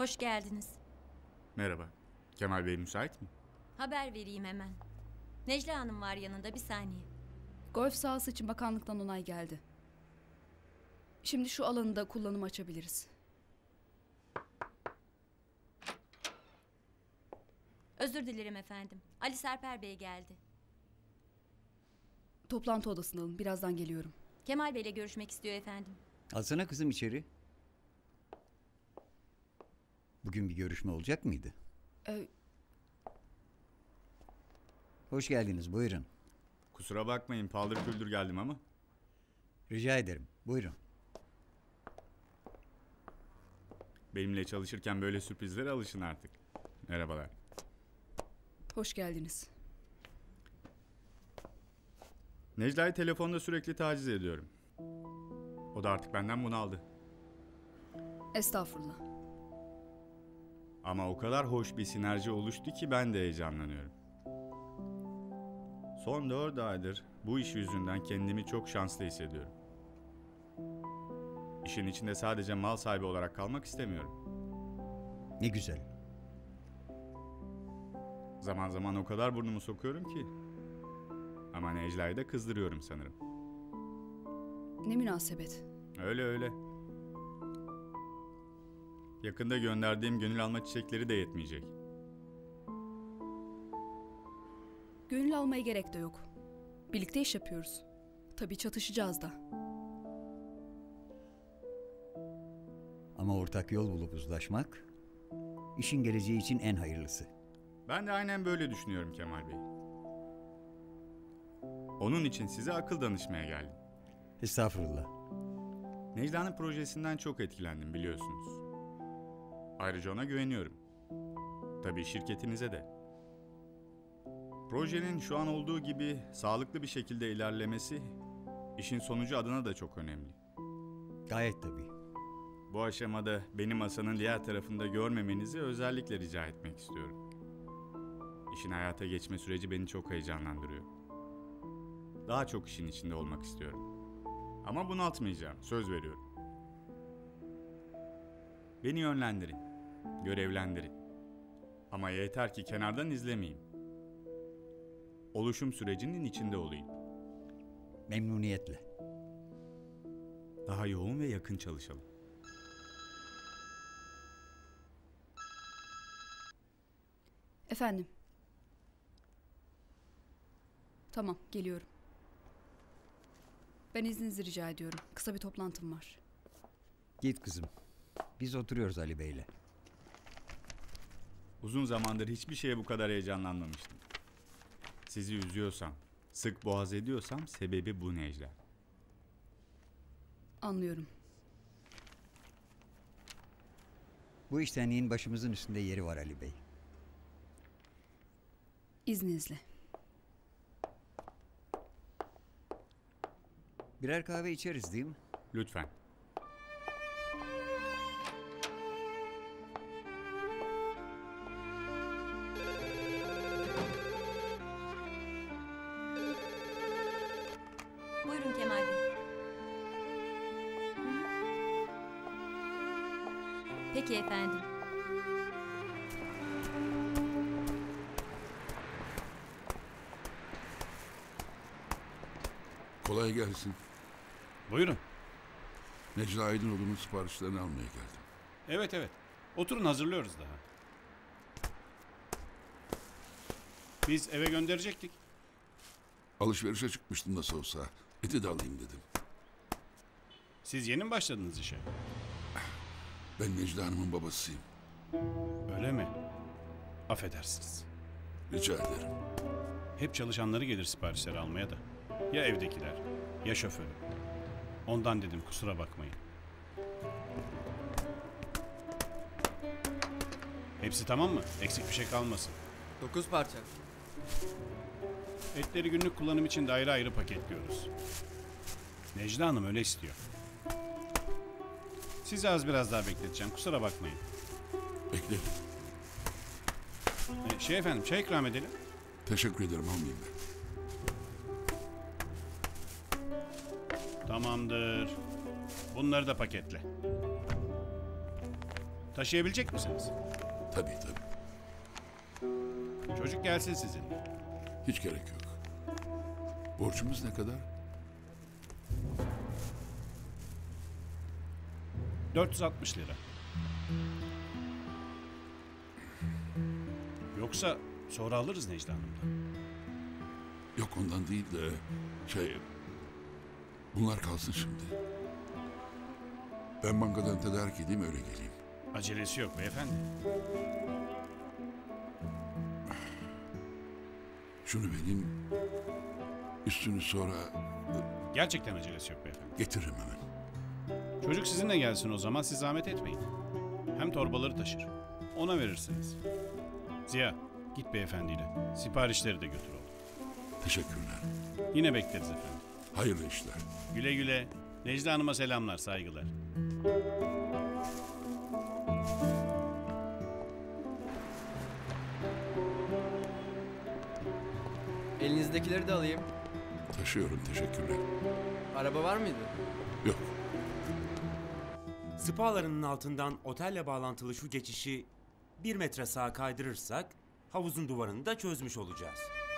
Hoş geldiniz. Merhaba. Kemal Bey müsait mi? Haber vereyim hemen. Necla Hanım var yanında, bir saniye. Golf sahası için bakanlıktan onay geldi. Şimdi şu alanı da kullanıma açabiliriz. Özür dilerim efendim. Ali Serper Bey geldi. Toplantı odasına alın. Birazdan geliyorum. Kemal Bey'le görüşmek istiyor efendim. Alsana kızım içeri. Bugün bir görüşme olacak mıydı? Hoş geldiniz, buyurun. Kusura bakmayın, paldır küldür geldim ama. Rica ederim, buyurun. Benimle çalışırken böyle sürprizlere alışın artık. Merhabalar. Hoş geldiniz. Necla'yı telefonda sürekli taciz ediyorum. O da artık benden bunaldı. Estağfurullah. Ama o kadar hoş bir sinerji oluştu ki ben de heyecanlanıyorum. Son 4 aydır bu iş yüzünden kendimi çok şanslı hissediyorum. İşin içinde sadece mal sahibi olarak kalmak istemiyorum. Ne güzel. Zaman zaman o kadar burnumu sokuyorum ki. Ama Necla'yı da kızdırıyorum sanırım. Ne münasebet. Öyle öyle. Yakında gönderdiğim gönül alma çiçekleri de yetmeyecek. Gönül almaya gerek de yok. Birlikte iş yapıyoruz. Tabii çatışacağız da. Ama ortak yol bulup uzlaşmak, işin geleceği için en hayırlısı. Ben de aynen böyle düşünüyorum Kemal Bey. Onun için size akıl danışmaya geldim. Estağfurullah. Necla'nın projesinden çok etkilendim biliyorsunuz. Ayrıca ona güveniyorum. Tabii şirketinize de. Projenin şu an olduğu gibi sağlıklı bir şekilde ilerlemesi işin sonucu adına da çok önemli. Gayet tabii. Bu aşamada beni masanın diğer tarafında görmemenizi özellikle rica etmek istiyorum. İşin hayata geçme süreci beni çok heyecanlandırıyor. Daha çok işin içinde olmak istiyorum. Ama bunaltmayacağım, söz veriyorum. Beni yönlendirin, görevlendirin. Ama yeter ki kenardan izlemeyeyim. Oluşum sürecinin içinde olayım. Memnuniyetle. Daha yoğun ve yakın çalışalım. Efendim. Tamam, geliyorum. Ben izninizi rica ediyorum. Kısa bir toplantım var. Git kızım. Biz oturuyoruz Ali Bey'le. Uzun zamandır hiçbir şeye bu kadar heyecanlanmamıştım. Sizi üzüyorsam, sık boğaz ediyorsam sebebi bu Necla. Anlıyorum. Bu iştenliğin başımızın üstünde yeri var Ali Bey. İzninizle. Birer kahve içeriz değil mi? Lütfen. Buyurun Kemal Bey. Peki efendim. Kolay gelsin. Buyurun. Necla Aydınoğlu'nun siparişlerini almaya geldim. Evet evet. Oturun, hazırlıyoruz daha. Biz eve gönderecektik. Alışverişe çıkmıştım nasıl olsa. Eti de alayım dedim. Siz yeni mi başladınız işe? Ben Necla Hanım'ın babasıyım. Öyle mi? Affedersiniz. Rica ederim. Hep çalışanları gelir siparişleri almaya da. Ya evdekiler ya şoförü. Ondan dedim, kusura bakmayın. Hepsi tamam mı? Eksik bir şey kalmasın. 9 parça. Etleri günlük kullanım için de ayrı ayrı paketliyoruz. Necla Hanım öyle istiyor. Sizi az biraz daha bekleteceğim, kusura bakmayın. Bekle. Efendim, çay ikram edelim. Teşekkür ederim, almayayım ben. Tamamdır. Bunları da paketle. Taşıyabilecek misiniz? Tabii tabii. Çocuk gelsin sizinle. Hiç gerek yok. Borcumuz ne kadar? 460 lira. Yoksa sonra alırız Necla Hanım'dan. Yok ondan değil de bunlar kalsın şimdi. Ben bankadan tedarik edeyim öyle geleyim. Acelesi yok beyefendi. Şunu vereyim. Üstünü sonra Gerçekten acelesi yok beyefendi. getiririm hemen. Çocuk sizinle gelsin o zaman, siz zahmet etmeyin. Hem torbaları taşır. Ona verirsiniz. Ziya, git beyefendiyle. Siparişleri de götür oğlum. Teşekkürler. Yine bekleriz efendim. Hayırlı işler. Güle güle. Necla Hanım'a selamlar, saygılar. Elinizdekileri de alayım. Taşıyorum, teşekkürler. Araba var mıydı? Yok. Spa alanının altından otelle bağlantılı şu geçişi 1 metre sağa kaydırırsak havuzun duvarını da çözmüş olacağız.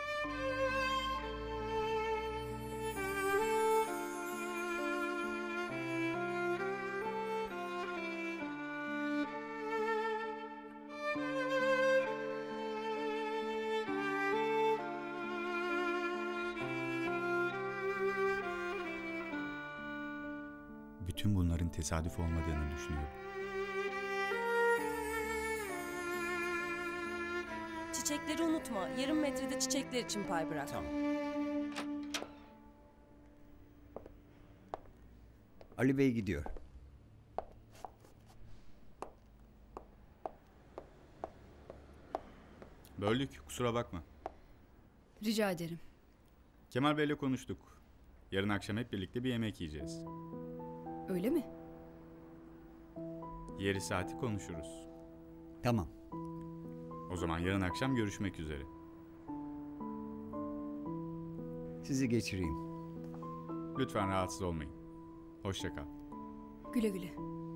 Bütün bunların tesadüf olmadığını düşünüyorum. Çiçekleri unutma. Yarım metrede çiçekler için pay bırak. Tamam. Ali Bey gidiyor. Böldük, kusura bakma. Rica ederim. Kemal Bey'le konuştuk. Yarın akşam hep birlikte bir yemek yiyeceğiz. Öyle mi? Yeri saati konuşuruz. Tamam. O zaman yarın akşam görüşmek üzere. Sizi geçireyim. Lütfen rahatsız olmayın. Hoşça kal. Güle güle.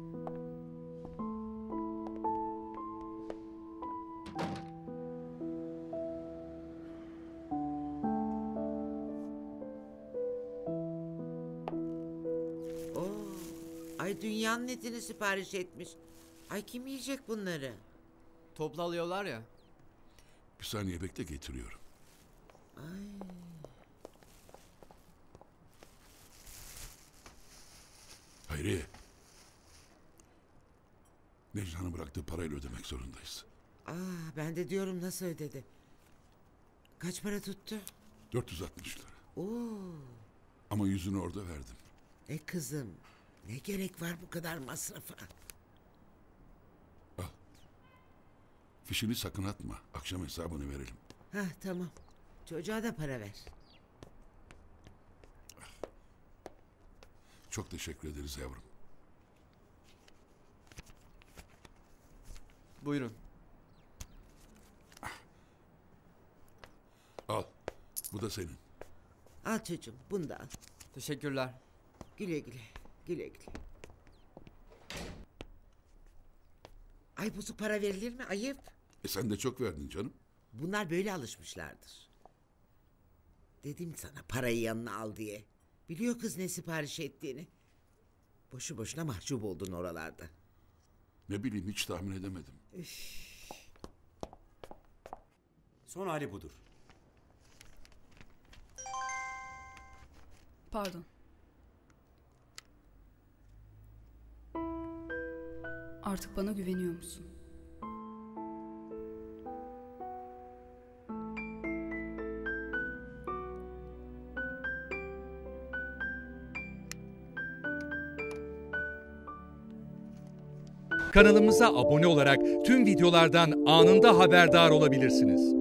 Ay dünyanın etini sipariş etmiş. Ay kim yiyecek bunları? Toplu alıyorlar ya. Bir saniye bekle getiriyorum. Ay. Hayriye. Necla'nın bıraktığı parayla ödemek zorundayız. Ben de diyorum nasıl ödedi? Kaç para tuttu? 460 lira. Oo. Ama yüzünü orada verdim. Kızım ne gerek var bu kadar masrafa? Al. Fişini sakın atma. Akşam hesabını verelim. Tamam. Çocuğa da para ver. Çok teşekkür ederiz yavrum. Buyurun. Al. Bu da senin. Al çocuğum bunu da al. Teşekkürler. Güle güle. Güle güle. Ay bozuk para verilir mi? Ayıp. Sen de çok verdin canım. Bunlar böyle alışmışlardır. Dedim sana parayı yanına al diye. Biliyor kız ne sipariş ettiğini. Boşu boşuna mahcup oldun oralarda. Ne bileyim hiç tahmin edemedim. Son hali budur. Pardon. Artık bana güveniyor musun? Kanalımıza abone olarak tüm videolardan anında haberdar olabilirsiniz.